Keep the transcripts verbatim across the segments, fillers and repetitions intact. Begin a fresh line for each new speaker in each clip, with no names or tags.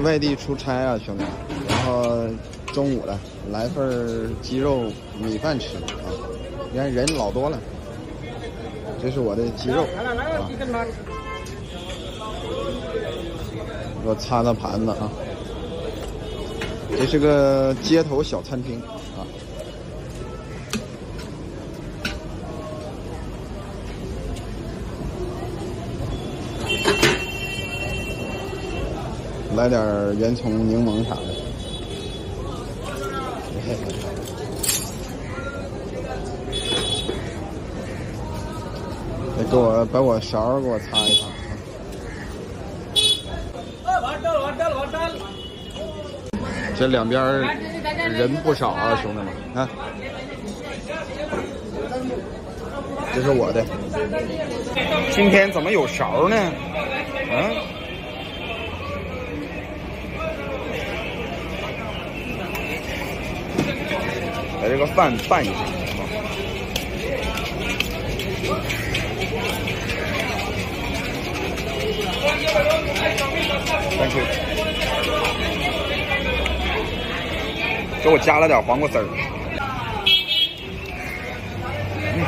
外地出差啊，兄弟，然后中午了，来份鸡肉米饭吃啊。你看人老多了，这是我的鸡肉啊。我擦擦盘子啊。这是个街头小餐厅啊。来点圆葱、柠檬啥的。得给我把我勺给我擦一擦。这两边人不少啊，兄弟们，看，这是我的。今天怎么有勺呢？嗯。把这个饭拌一下。Thank you。给我加了点黄瓜丝儿。嗯。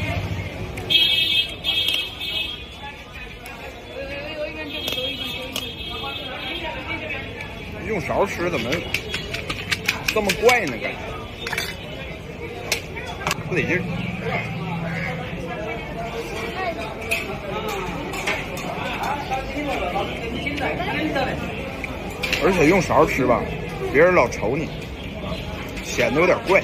用勺吃怎么这么怪呢？感觉。不得劲儿，而且用勺吃吧，别人老瞅你，显得有点怪。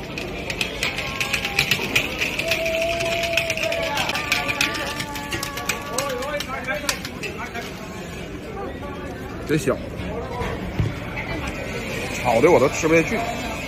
这小子炒的我都吃不下去。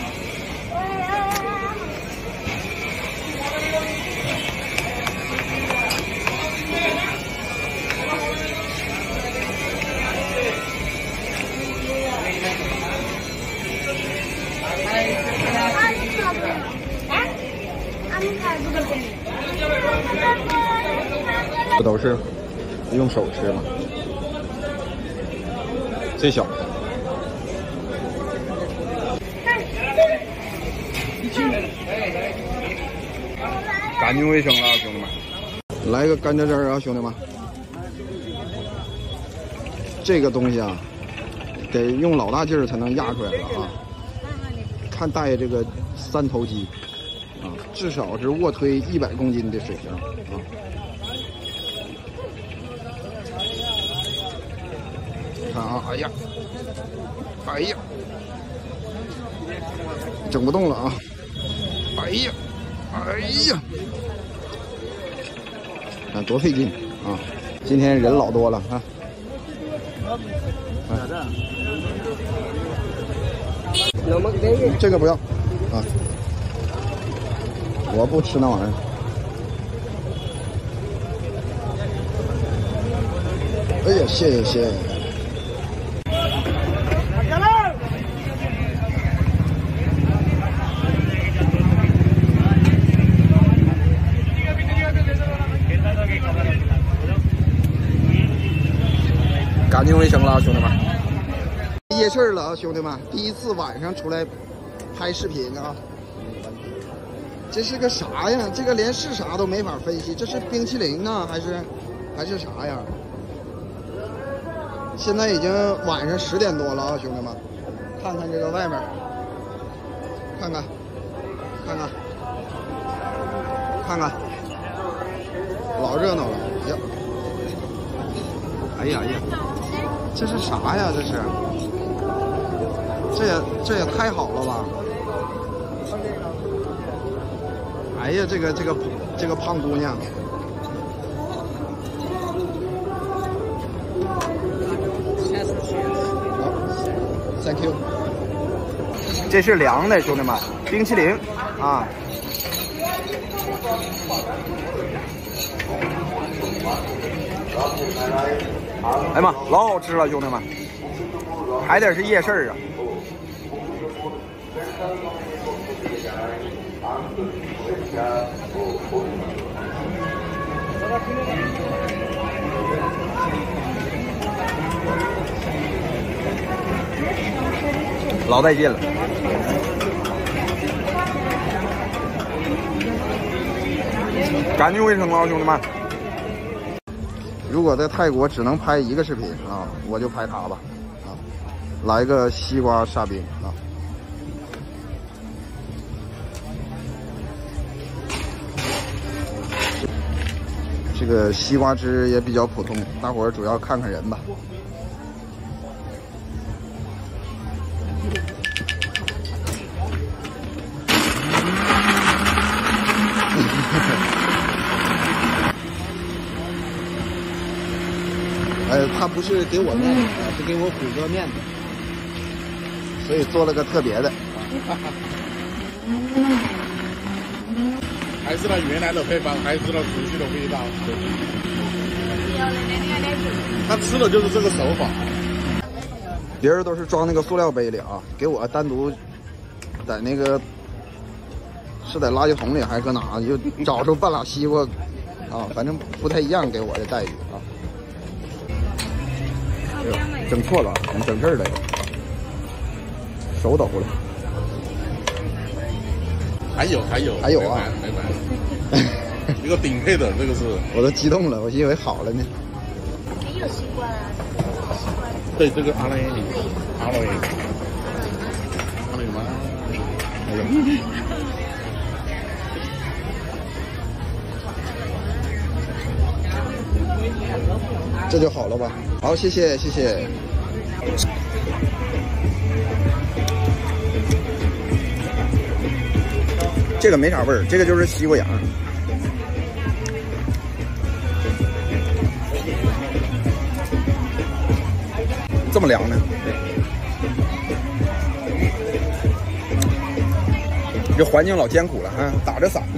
不都是用手吃吗？最小的。干净卫生啊，兄弟们！来个干蔗汁啊，兄弟们！这个东西啊，得用老大劲儿才能压出来了啊！看大爷这个三头肌啊，至少是卧推一百公斤的水平啊！看啊，哎呀，哎呀，整不动了啊！哎呀，哎呀，看多费劲啊！今天人老多了啊！啊这个不要啊，我不吃那玩意儿。哎呀，谢谢谢谢。干净卫生了，兄弟们。夜市了啊，兄弟们！第一次晚上出来拍视频啊。这是个啥呀？这个连是啥都没法分析，这是冰淇淋呢，还是还是啥呀？现在已经晚上十点多了啊，兄弟们，看看这个外面，看看，看看，看看，老热闹了呀！哎呀哎呀，这是啥呀？这是？这也这也太好了吧！哎呀，这个这个这个胖姑娘，好 ，Thank you。这是凉的，兄弟们，冰淇淋啊！哎呀妈，老好吃了，兄弟们，还得是夜市啊！ 老带劲了。干净卫生啊，兄弟们！如果在泰国只能拍一个视频啊，我就拍它吧。啊，来个西瓜沙冰啊！这个西瓜汁也比较普通，大伙儿主要看看人吧。呃，他不是给我面子，是给我虎哥面子，所以做了个特别的。
还是它原来的配方，还是它熟悉的味道。他吃的就是这个手法。
别人都是装那个塑料杯里啊，给我单独在那个是在垃圾桶里还是搁哪，就找出半拉西瓜啊，反正不太一样，给我的待遇啊。哎、整错了，怎么整这儿来了？手抖了。
还有还有
还有啊，
没买，一个顶配的，这个是。
我都激动了，我以为好了呢。
没有西瓜啊，西瓜。
对，这个阿雷阿雷阿雷吗？
这就好了吧？好，谢谢谢谢。这个没啥味儿，这个就是西瓜瓤，这么凉呢？这环境老艰苦了哈，打着伞呢。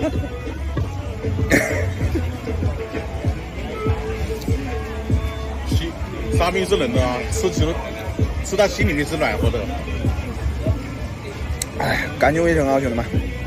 西沙冰是冷的啊，吃起来吃到心里面是暖和的。
哎，干净卫生啊，兄弟们！